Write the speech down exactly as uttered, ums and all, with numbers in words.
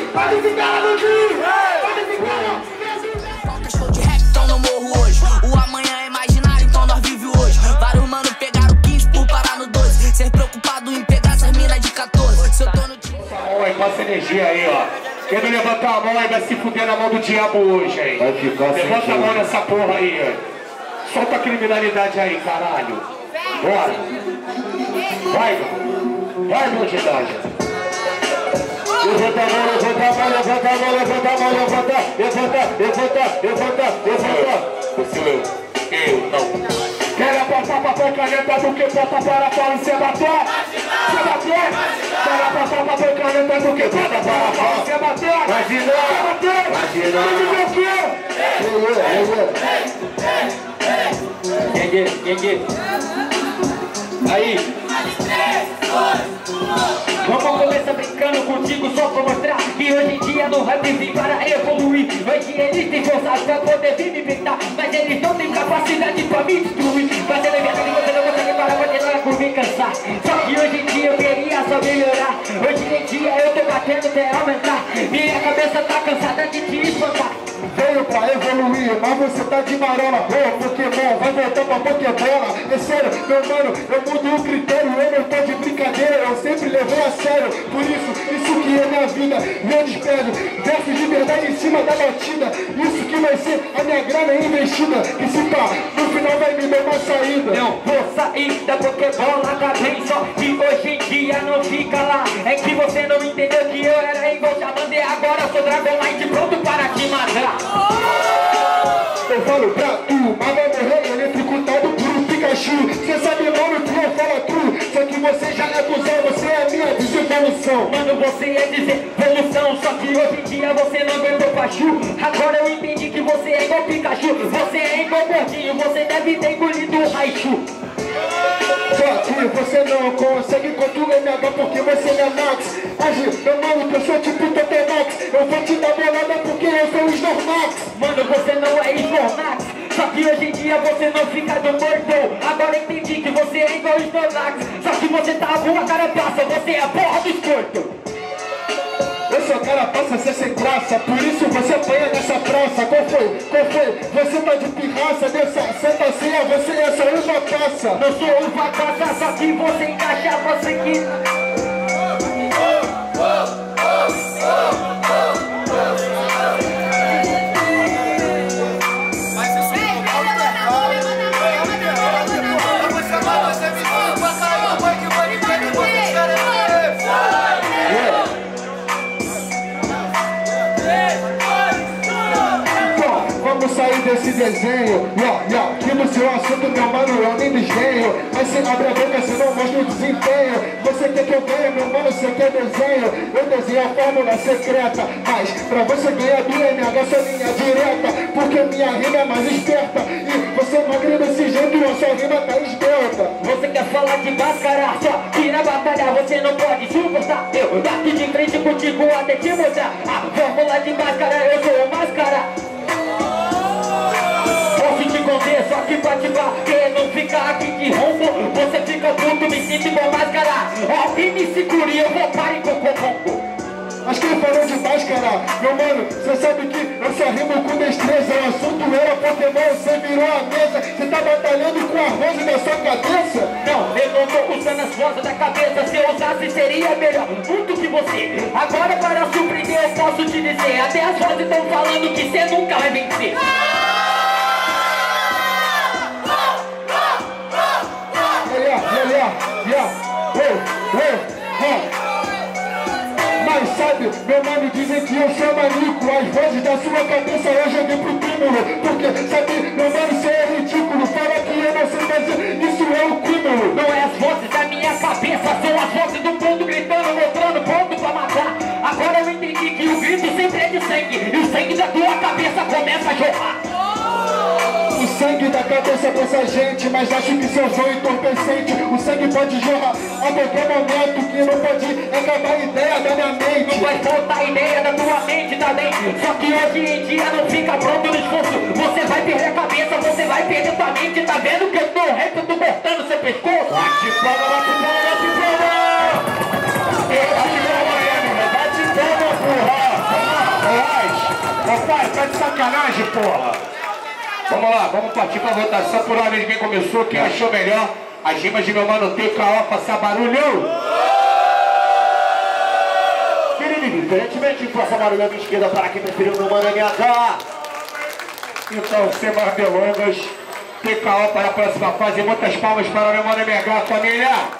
Pode ficar no Rio, pode ficar. Show de rap, então não morro hoje. O amanhã é imaginário, então nós vive hoje. Vários mano pegaram quinze por parar no doze. Ser preocupado em pegar essas minas de quatorze. Se eu tô no time. Oi, passa energia aí, ó. Quem não levantar a mão aí vai se fuder na mão do diabo hoje, aí. Vai ficar sem Levanta a jeito. mão nessa porra aí, ó. Solta a criminalidade aí, caralho. Bora. Vai, vai, velocidade. Levanta a mão, levanta a mão, levanta a mão, levanta a mão, levanta, levanta, levanta, levanta, levanta. Você eu, eu não. Quero apontar papel caneta do que bota para fora e cê bateu. Cê bateu. Quero apontar papel caneta do que bota para fora e cê bateu. Imagina, Cê bateu. imagina. Entendi, entendi. Aí. Vamos começar brincando contigo só pra mostrar que hoje em dia no rap vim para evoluir. Hoje eles têm força pra poder vir me pintar, mas eles não têm capacidade pra me destruir. Mas ele vê que você não consegue parar, pode entrar por me cansar. Só que hoje em dia eu queria só melhorar. Hoje em dia eu tô batendo até aumentar. Minha cabeça tá cansada de te espantar. Veio pra evoluir, mas você tá de marola. Ô, Pokémon, vai voltar pra Pokébola. É sério, meu mano, eu mudo o critério. Eu não tô de brincadeira, eu sempre levei a sério. Por isso, isso que é minha vida, meu desprezo. Versos de verdade em cima da batida. Isso que vai ser a minha grana investida. Que se pá, no final vai me dar uma saída. Não vou sair da Pokébola, tá bem? Só que hoje em dia não fica lá. É que você não entendeu que eu era igual Charmander e agora sou Dragonite pronto para te matar. Eu falo pra tu, mas vai morrer eletricutado por um Pikachu. Cê sabe nome, tu não fala tu. Só que você já é cuzão, você é minha desevolução. Mano, você é desevolução, só que hoje em dia você não aguentou Pachu. Agora eu entendi que você é igual Pikachu. Você é igual Gordinho, você deve ter engolido o Raichu. Só que você não consegue contra M H porque você não é Max. Age, meu mano, que eu sou tipo Totemax. Eu vou te dar bolada porque eu sou o Snorlax. Mano, você não é Snorlax. Só que hoje em dia você não fica do morto. Agora eu entendi que você é igual Snorlax. Só que você tá a boa carapaça, você é a porra do escorto. Eu sou carapaça, você sem graça. Por isso você apanha nessa praça. Qual foi? Qual foi? Você tá de pirraça dessa santa ceia. Você é só uva passa. Não sou uva passa, só que você encaixa, você que... Sair desse desenho, yeah, yeah. Que no seu assunto, meu mano, eu nem desdenho. Mas você abre a boca, você não mostra o desempenho. Você quer que eu ganhe, meu mano, você quer desenho. Eu desenho a fórmula secreta, mas pra você ganhar do M H, sua linha direta. Porque minha rima é mais esperta. E você não agrida desse jeito, a sua rima tá esbelta. Você quer falar de máscara, só que na batalha você não pode suportar. Eu bato de frente contigo até te mostrar a fórmula de máscara, eu sou o máscara. Só que pra te bater, não fica aqui de rombo. Você fica puto, me sinto igual máscara. Alguém me segure, eu vou para em cocô. Mas quem falou de máscara, meu mano, você sabe que eu só rimo com destreza. O assunto era Pokémon, você virou a mesa. Você tá batalhando com a rosa da sua cabeça? Não, eu não tô usando as rosas da cabeça. Se eu usasse seria melhor, muito que você. Agora para surpreender eu posso te dizer, até as rosas estão falando que você nunca vai vencer. Yeah, yeah, hey, hey, hey. Mas sabe, meu mano, dizem que eu sou maluco. As vozes da sua cabeça eu joguei pro túmulo. Porque, sabe, meu mano, você é ridículo. Fala que eu não sei fazer, isso é o cúmulo. Não é as vozes da minha cabeça, são as vozes do mundo gritando, mostrando pronto pra matar. Agora eu entendi que o grito sempre é de sangue, e o sangue da tua cabeça começa a jorrar. O sangue da cabeça dessa gente, mas acho que seu sonho entorpecente. O sangue pode jorrar a qualquer momento, que não pode acabar a ideia da minha mente. Não vai faltar a ideia da tua mente também. Só que hoje em dia não fica pronto no esforço. Você vai perder a cabeça, você vai perder tua mente. Tá vendo que eu tô reto, eu tô cortando seu pescoço? Bate palma, bate palma, bate palma! Bate palma, bate palma, porra! Ô pai, tá de sacanagem, porra. Vamos lá, vamos partir pra votação por ordem de quem começou, quem achou melhor. As rimas de meu mano T K O, passar barulho. Diferentemente, faça barulho à minha esquerda para quem preferiu meu mano M H. Então, sem mais delongas, T K O para a próxima fase. Muitas palmas para meu mano M H, família.